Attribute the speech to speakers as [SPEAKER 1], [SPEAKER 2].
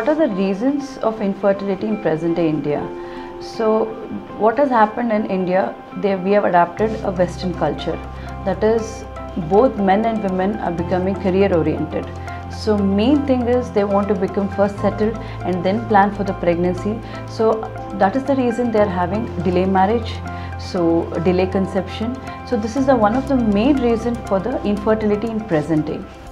[SPEAKER 1] what are the reasons of infertility in present day India? So what has happened in India, we have adapted a Western culture. That is, both men and women are becoming career oriented. So main thing is they want to become first settled and then plan for the pregnancy. So that is the reason they are having delay marriage, so delay conception. So this is one of the main reason for the infertility in present day.